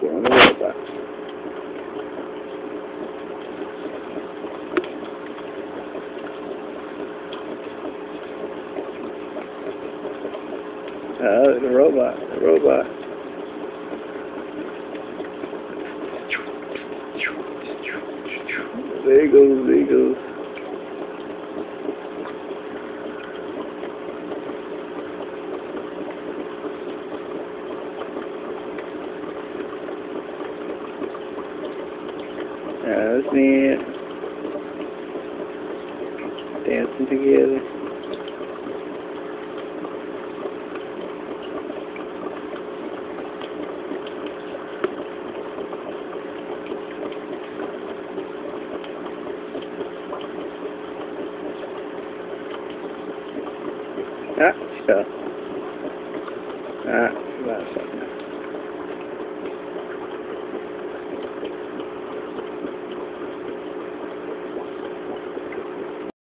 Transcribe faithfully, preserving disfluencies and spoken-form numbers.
on the robot. Uh, the robot, the robot. There he goes, there he goes. Yeah, that's me dancing together. Ah, stuff. Ah, that's something.